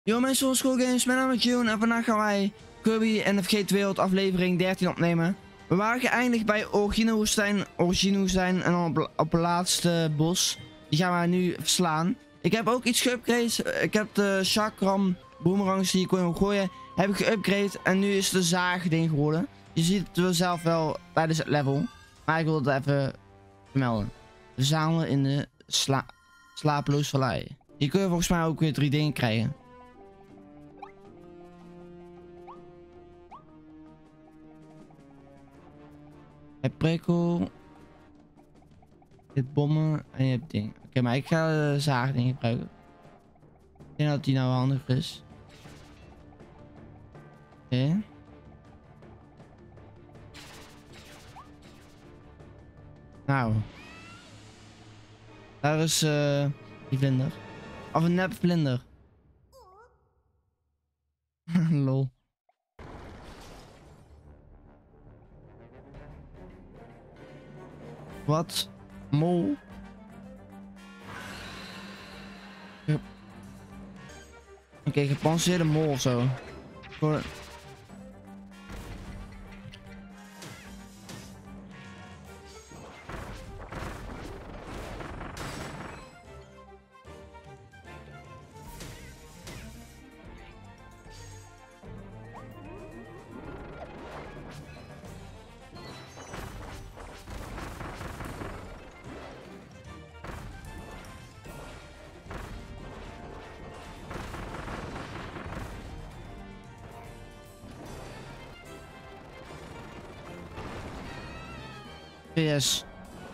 Yo mensen van School Games, mijn naam is June en vandaag gaan wij Kirby en de Vergeten Wereld aflevering 13 opnemen. We waren geëindigd bij Origine Woestijn en dan op het laatste bos. Die gaan we nu verslaan. Ik heb ook iets geüpgraded. Ik heb de chakram boomerangs die ik kon gooien, heb ik geüpgraded en nu is de zaag ding geworden. Je ziet het wel zelf wel tijdens het level, maar ik wil het even vermelden. We zamelen in de slapeloos vallei. Hier kun je volgens mij ook weer 3 dingen krijgen. Je hebt prikkel. Je hebt bommen en je hebt ding. Oké, maar ik ga de zaagding gebruiken. Ik denk dat die nou handig is. Oké. Nou. Daar is die vlinder. Of een nep vlinder. Lol. Wat? Mol? Oké, gepanseerde mol of zo. Voor... PS.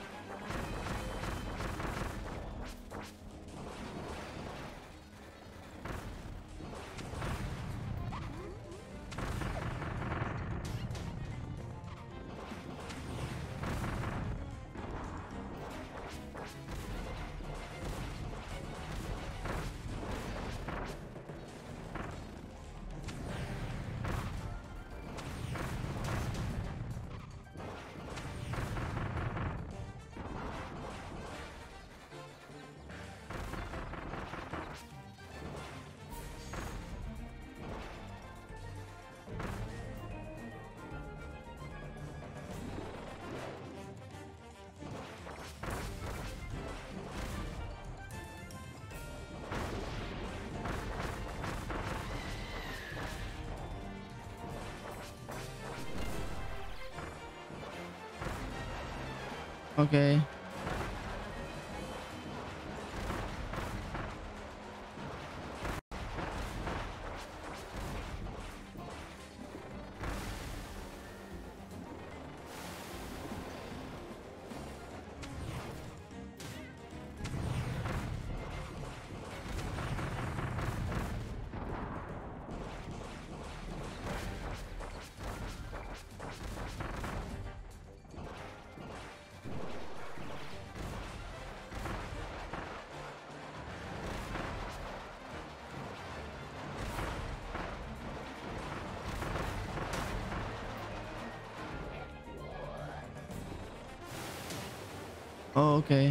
Oké. Oh, oké.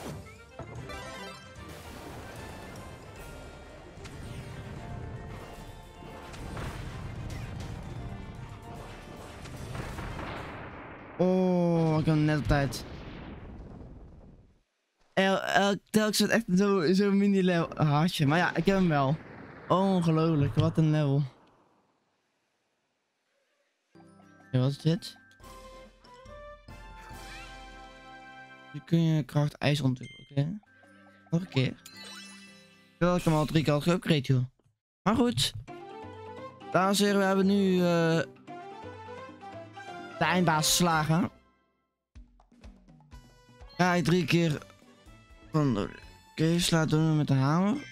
Oh, ik heb hem net op tijd. Telkens zit echt zo'n mini level hartje. Maar ja, ik heb hem wel. Ongelooflijk, wat een level. Oké, wat is dit? Nu kun je kracht ijs ontwikkelen, oké? Nog een keer. Terwijl ik hem al 3 keer had geüpgrade, joh. Maar goed. Dames en heren, we hebben nu de eindbaas geslagen. Ga ik 3 keer van oké, slaat doen met de hamer.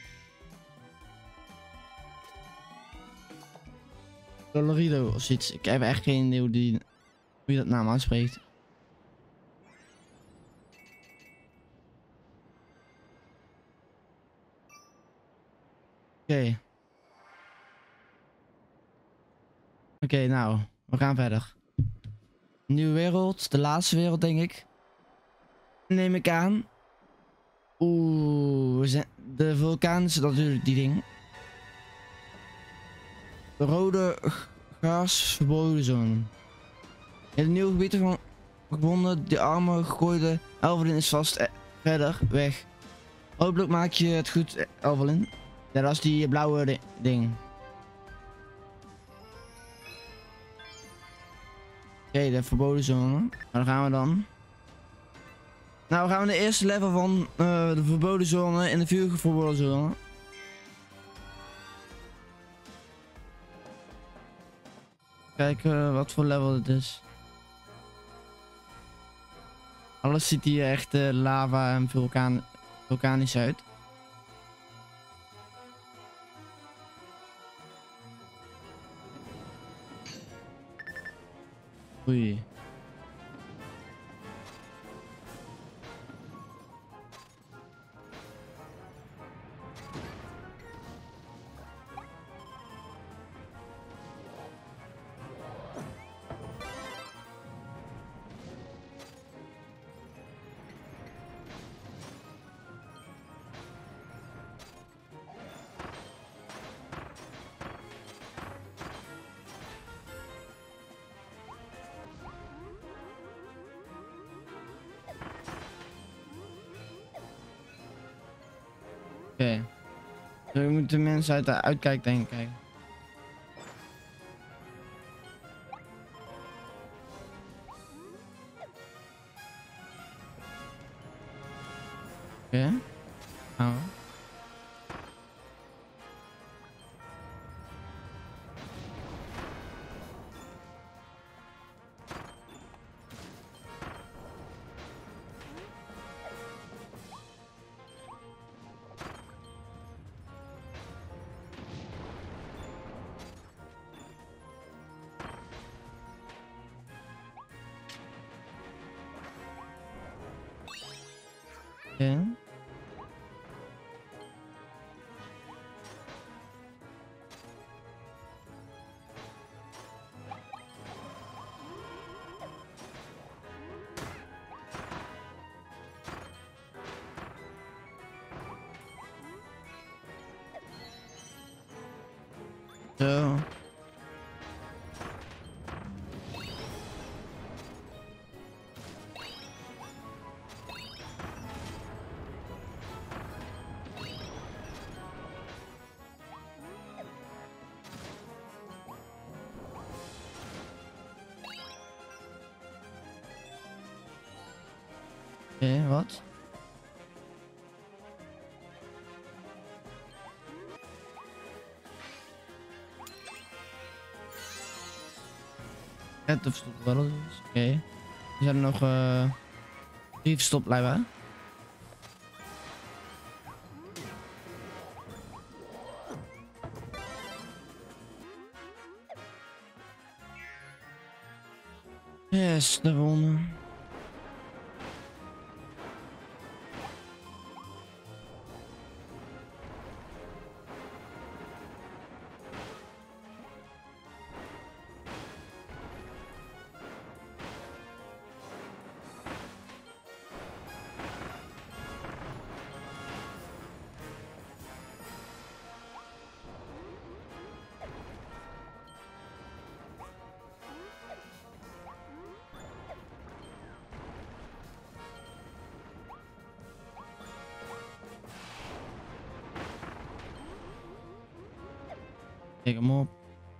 Dolorido of zoiets. Ik heb echt geen idee hoe je dat naam aanspreekt. Oké. Oké, nou, we gaan verder. Nieuwe wereld, de laatste wereld denk ik. Neem ik aan. Oeh, de vulkaan is natuurlijk die ding. rode gas verboden zone. In het nieuwe gebied van gevonden, de arme gegooide Elvelin is vast verder weg. Hopelijk maak je het goed, Elvelin. Ja, dat is die blauwe ding. Oké, de verboden zone. Waar gaan we dan? Nou, we gaan de eerste level van de verboden zone in de vurige verboden zone. Kijken wat voor level het is. Alles ziet hier echt lava en vulkanisch uit. Oei. Oké. We moeten mensen uit de uitkijk denk ik kijken. Oké. Nou. Oké. Zo. Oké, wat? Het of stop wel eens. Oké. Er zijn er nog 3 verstopt blijven. Yes, de volgende. Kijk hem op.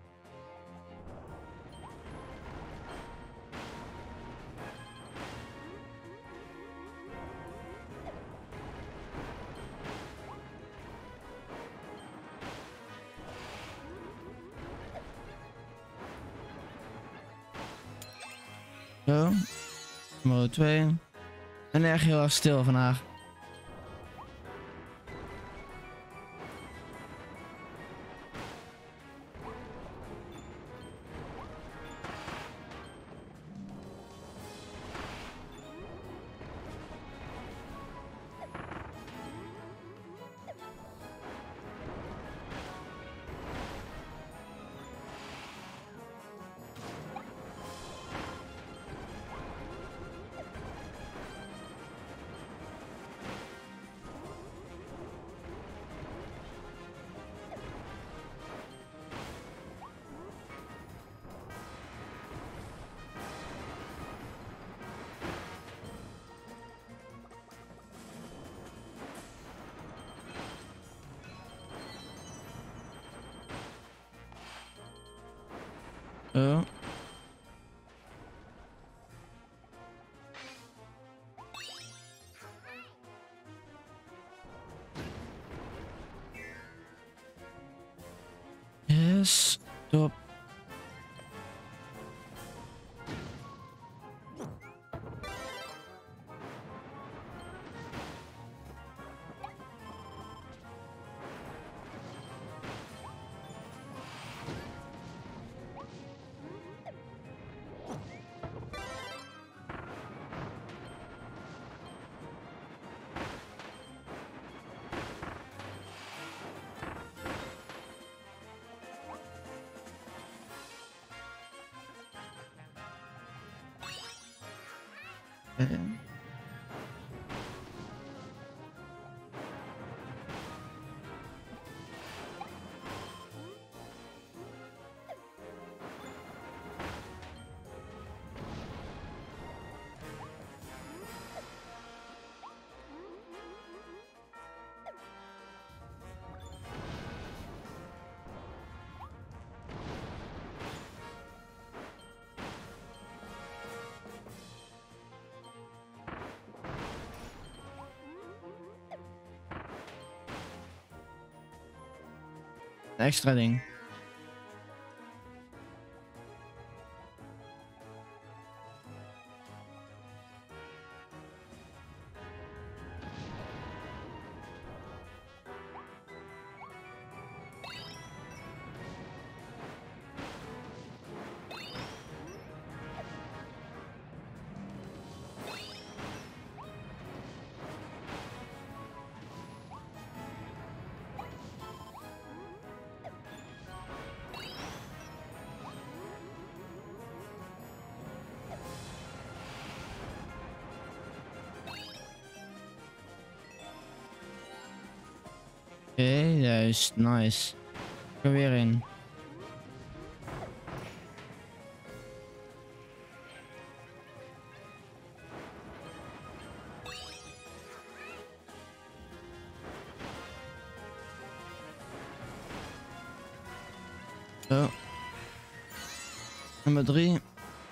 Zo. Nummer 2. En erg heel erg stil vandaag. Zo. Yes, top. Extra ding. Oké, juist, nice. Ik er weer in. Zo. Nummer 3.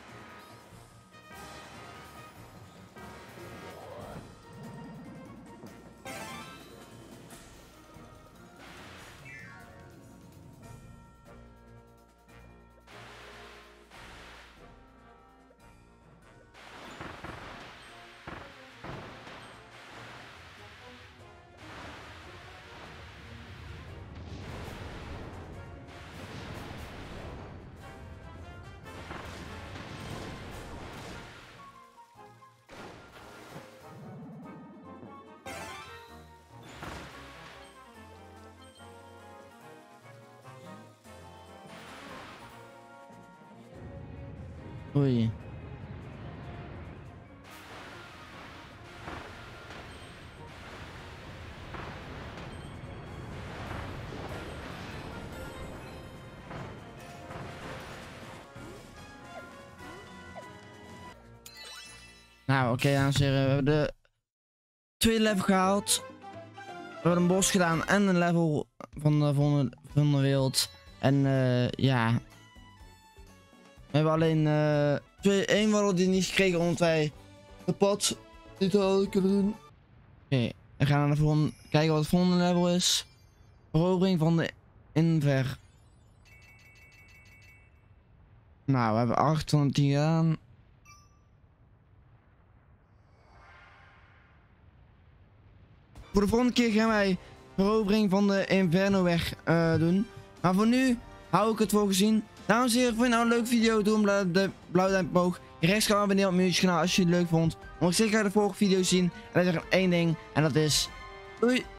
Oei. Nou, oké, dames en heren, we hebben de tweede level gehaald. We hebben een bos gedaan en een level van de wereld. En ja. We hebben alleen één wortel die niet gekregen omdat wij de pad niet hadden kunnen doen. Oké, we gaan naar de volgende, kijken wat het volgende level is. Verovering van de Inver. Nou, we hebben 810 gedaan. Voor de volgende keer gaan wij verovering van de Inferno weg doen. Maar voor nu hou ik het voor gezien. Dames en heren, vond je nou een leuke video? Doe een blauw duimpje omhoog. Rechts kan abonneren op mijn YouTube kanaal als je het leuk vond. Mocht ik zeker de volgende video zien. En dan zeg ik één ding. En dat is... Doei!